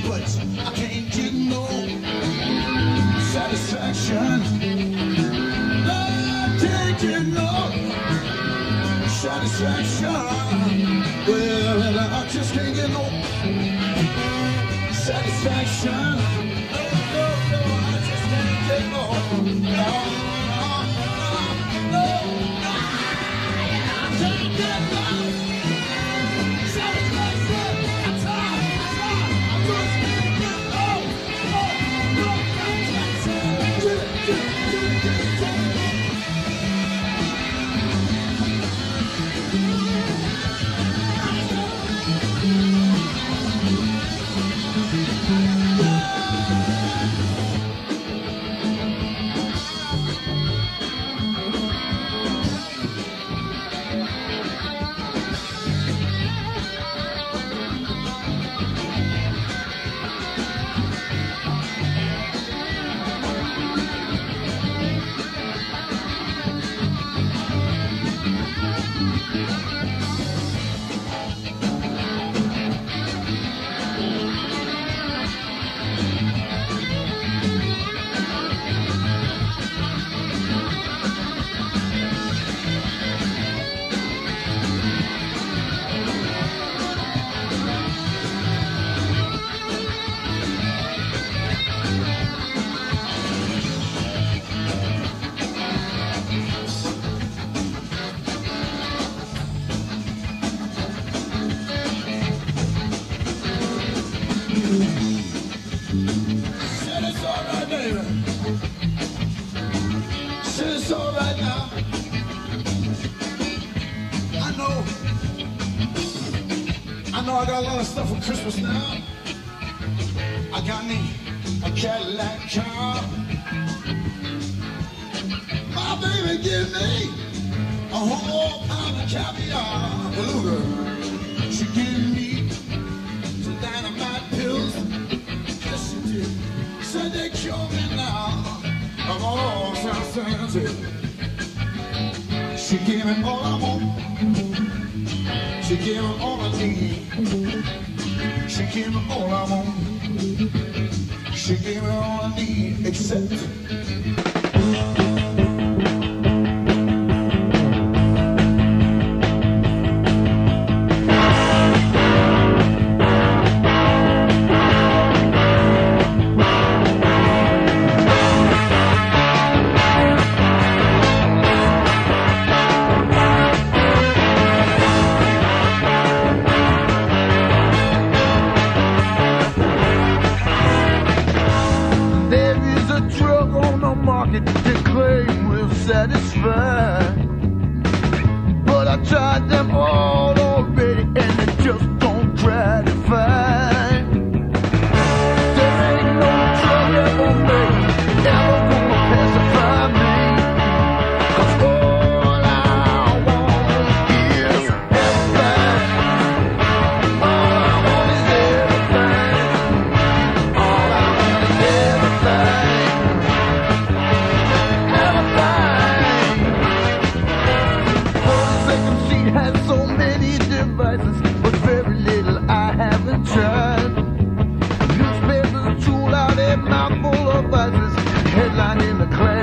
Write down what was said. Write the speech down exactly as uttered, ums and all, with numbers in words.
but I can't get no satisfaction. I can't get no satisfaction. Well, I just can't get no satisfaction. No, no, no, I just can't get no. No, no, no, no, no, I can't get no satisfaction. I try, I try, I just can't get no, no, no satisfaction. Yeah, yeah, yeah, yeah, yeah. Said it's alright, baby. Said it's alright now. I know. I know I got a lot of stuff for Christmas now. I got me a Cadillac car. My baby give me a whole pound of caviar. Beluga. She give me some dynamite pills. Said they cure me now of all insanity. She gave me all I want. She gave me all I need. She gave me all I want. She gave me all I need, except they claim will satisfy, but I tried them all already and they just don't gratify. There ain't no drug ever made ever gonna pacify me, 'cause all I want is everything. All I want is everything. All I want is everything. Has so many devices, but very little I haven't tried. Newspapers drool out a mouthful of vices, headline in the class.